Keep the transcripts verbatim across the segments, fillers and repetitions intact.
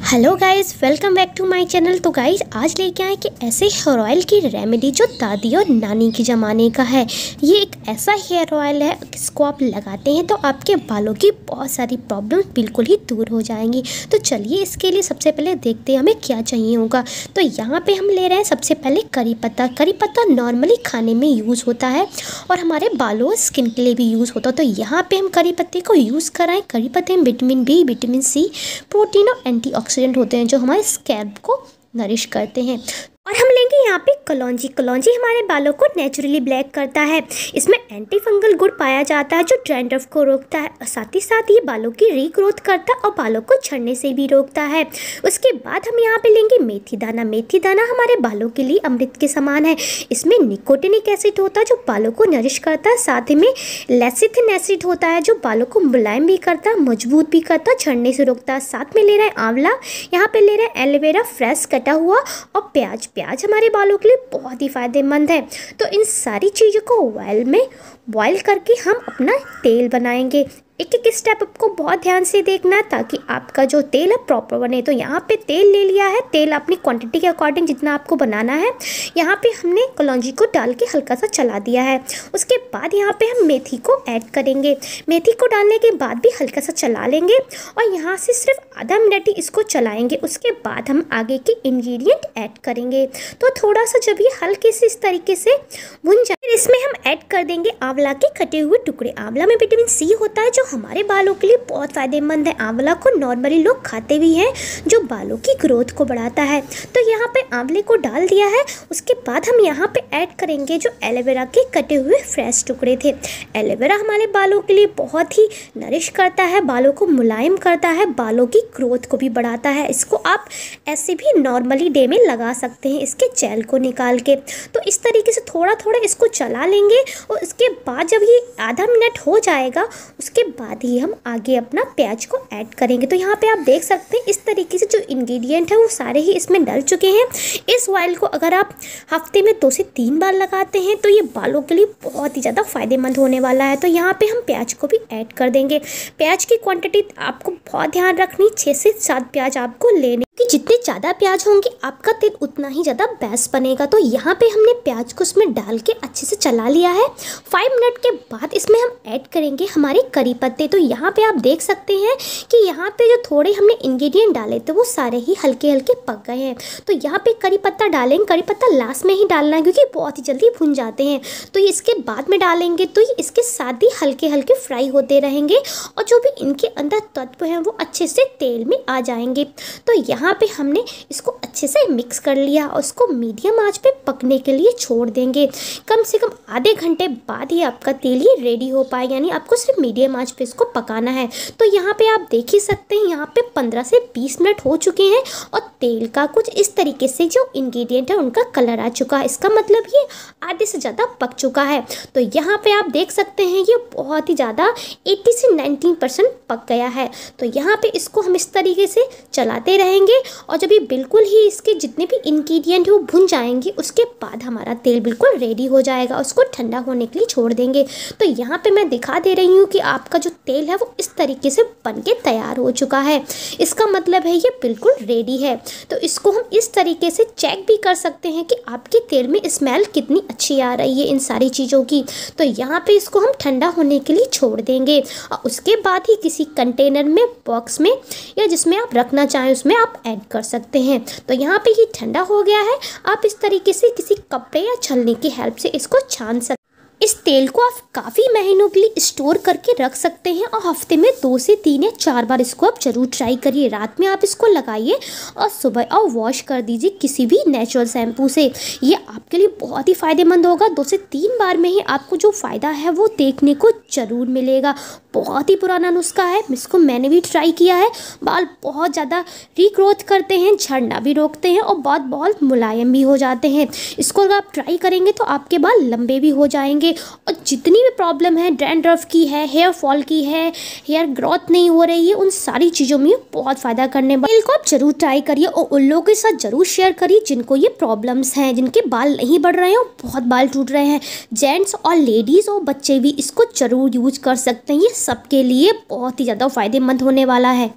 Hello guys, welcome back to my channel. तो guys आज लेके आए कि ऐसे हेयर ऑयल की रेमेडी जो दादी और नानी के ज़माने का है। ये एक ऐसा हेयर ऑयल है जिसको आप लगाते हैं तो आपके बालों की बहुत सारी प्रॉब्लम बिल्कुल ही दूर हो जाएंगी। तो चलिए इसके लिए सबसे पहले देखते हैं हमें क्या चाहिए होगा। तो यहाँ पे हम ले रहे हैं सबसे पहले करी पत्ता। करी पत्ता नॉर्मली खाने में यूज़ होता है और हमारे बालों और स्किन के लिए भी यूज़ होता है। तो यहाँ पर हम करी पत्ते को यूज़ कराएँ। करी पत्ते में vitamin B, vitamin C, protein और एंटी ऑक्सीडेंट होते हैं जो हमारे स्कैल्प को नरिश करते हैं। और हम लेंगे यहाँ पे कलौंजी। कलौंजी हमारे बालों को नेचुरली ब्लैक करता है। इसमें एंटी फंगल गुण पाया जाता है जो डैंड्रफ को रोकता है और साथ ही साथ ये बालों की रीग्रोथ करता है और बालों को झड़ने से भी रोकता है। उसके बाद हम यहाँ पे लेंगे मेथी दाना। मेथी दाना हमारे बालों के लिए अमृत के समान है। इसमें निकोटिनिक एसिड होता है जो बालों को नरिश करता है। साथ ही में लेसिथिन एसिड होता है जो बालों को मुलायम भी करता है, मजबूत भी करता है, झड़ने से रोकता है। साथ में ले रहे हैं आंवला, यहाँ पे ले रहे हैं एलोवेरा फ्रेश कटा हुआ और प्याज। प्याज हमारे बालों के लिए बहुत ही फ़ायदेमंद है। तो इन सारी चीज़ों को ऑयल में बॉईल करके हम अपना तेल बनाएंगे। एक एक स्टेप आपको बहुत ध्यान से देखना है ताकि आपका जो तेल है प्रॉपर बने। तो यहाँ पे तेल ले लिया है। तेल अपनी क्वांटिटी के अकॉर्डिंग जितना आपको बनाना है। यहाँ पे हमने कलौंजी को डाल के हल्का सा चला दिया है। उसके बाद यहाँ पे हम मेथी को ऐड करेंगे। मेथी को डालने के बाद भी हल्का सा चला लेंगे और यहाँ से सिर्फ आधा मिनट ही इसको चलाएंगे। उसके बाद हम आगे के इंग्रेडिएंट ऐड करेंगे। तो थोड़ा सा जब ये हल्के से इस तरीके से भुन जाए, इसमें हम ऐड कर देंगे आंवला के कटे हुए टुकड़े। आंवला में विटामिन सी होता है जो हमारे बालों के लिए बहुत फ़ायदेमंद है। आंवला को नॉर्मली लोग खाते भी हैं जो बालों की ग्रोथ को बढ़ाता है। तो यहाँ पे आंवले को डाल दिया है। उसके बाद हम यहाँ पे ऐड करेंगे जो एलोवेरा के कटे हुए फ्रेश टुकड़े थे। एलोवेरा हमारे बालों के लिए बहुत ही नरिश करता है, बालों को मुलायम करता है, बालों की ग्रोथ को भी बढ़ाता है। इसको आप ऐसे भी नॉर्मली डे में लगा सकते हैं इसके जेल को निकाल के। तो इस तरीके से थोड़ा थोड़ा इसको चला लेंगे और उसके बाद जब ये आधा मिनट हो जाएगा उसके बाद ही हम आगे अपना प्याज को ऐड करेंगे। तो यहाँ पे आप देख सकते हैं इस तरीके से जो इंग्रेडिएंट है वो सारे ही इसमें डल चुके हैं। इस ऑयल को अगर आप हफ्ते में दो से तीन बार लगाते हैं तो ये बालों के लिए बहुत ही ज़्यादा फायदेमंद होने वाला है। तो यहाँ पे हम प्याज को भी ऐड कर देंगे। प्याज की क्वांटिटी आपको बहुत ध्यान रखनी, छः से सात प्याज आपको लेने कि जितने ज़्यादा प्याज होंगे आपका तेल उतना ही ज़्यादा बेस्ट बनेगा। तो यहाँ पे हमने प्याज को इसमें डाल के अच्छे से चला लिया है। फाइव मिनट के बाद इसमें हम ऐड करेंगे हमारे करी पत्ते। तो यहाँ पे आप देख सकते हैं कि यहाँ पे जो थोड़े हमने इंग्रेडिएंट डाले थे वो सारे ही हल्के हल्के पक गए हैं। तो यहाँ पे करी पत्ता डालेंगे। करी पत्ता लास्ट में ही डालना है क्योंकि बहुत ही जल्दी भुन जाते हैं। तो इसके बाद में डालेंगे तो ये इसके साथ ही हल्के हल्के फ्राई होते रहेंगे और जो भी इनके अंदर तत्व हैं वो अच्छे से तेल में आ जाएंगे। तो यहाँ पे हमने इसको अच्छे से मिक्स कर लिया और उसको मीडियम आंच पे पकने के लिए छोड़ देंगे। कम से कम आधे घंटे बाद ही आपका तेल ये रेडी हो पाए, यानी आपको सिर्फ मीडियम आंच पे इसको पकाना है। तो यहाँ पे आप देख ही सकते हैं यहाँ पे पंद्रह से बीस मिनट हो चुके हैं और तेल का कुछ इस तरीके से जो इंग्रेडिएंट है उनका कलर आ चुका है। इसका मतलब ये आधे से ज़्यादा पक चुका है। तो यहाँ पे आप देख सकते हैं ये बहुत ही ज़्यादा अस्सी से नब्बे परसेंट पक गया है। तो यहाँ पे इसको हम इस तरीके से चलाते रहेंगे और जब ये बिल्कुल ही इसके जितने भी इंग्रेडिएंट है वो भुन जाएंगे उसके बाद हमारा तेल बिल्कुल रेडी हो जाएगा। उसको ठंडा होने के लिए छोड़ देंगे। तो यहाँ पे मैं दिखा दे रही हूँ कि आपका जो तेल है वो इस तरीके से बन के तैयार हो चुका है। इसका मतलब है ये बिल्कुल रेडी है। तो इसको हम इस तरीके से चेक भी कर सकते हैं कि आपके तेल में स्मेल कितनी अच्छी आ रही है इन सारी चीज़ों की। तो यहाँ पे इसको हम ठंडा होने के लिए छोड़ देंगे और उसके बाद ही किसी कंटेनर में, बॉक्स में या जिसमें आप रखना चाहें उसमें आप ऐड कर सकते हैं। तो यहाँ पे ये ठंडा हो गया है। आप इस तरीके से किसी कपड़े या छलनी की हेल्प से इसको छान सकते हैं। इस तेल को आप काफ़ी महीनों के लिए स्टोर करके रख सकते हैं और हफ्ते में दो से तीन या चार बार इसको आप ज़रूर ट्राई करिए। रात में आप इसको लगाइए और सुबह और वॉश कर दीजिए किसी भी नेचुरल शैम्पू से। ये आपके लिए बहुत ही फ़ायदेमंद होगा। दो से तीन बार में ही आपको जो फ़ायदा है वो देखने को ज़रूर मिलेगा। बहुत ही पुराना नुस्खा है, इसको मैंने भी ट्राई किया है। बाल बहुत ज़्यादा रीग्रोथ करते हैं, झड़ना भी रोकते हैं और बाल बहुत मुलायम भी हो जाते हैं। इसको अगर आप ट्राई करेंगे तो आपके बाल लंबे भी हो जाएंगे और जितनी भी प्रॉब्लम है, डैंड्रफ की है, हेयर फॉल की है, हेयर ग्रोथ नहीं हो रही है, उन सारी चीज़ों में बहुत फ़ायदा करने वाले तेल को आप जरूर ट्राई करिए और उन लोगों के साथ ज़रूर शेयर करिए जिनको ये प्रॉब्लम्स हैं, जिनके बाल नहीं बढ़ रहे हैं और बहुत बाल टूट रहे हैं। जेंट्स और लेडीज़ और बच्चे भी इसको ज़रूर यूज कर सकते हैं। ये सबके लिए बहुत ही ज़्यादा फ़ायदेमंद होने वाला है।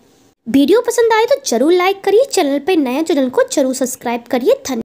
वीडियो पसंद आए तो जरूर लाइक करिए, चैनल पे नया चैनल को जरूर सब्सक्राइब करिए। धन्यवाद।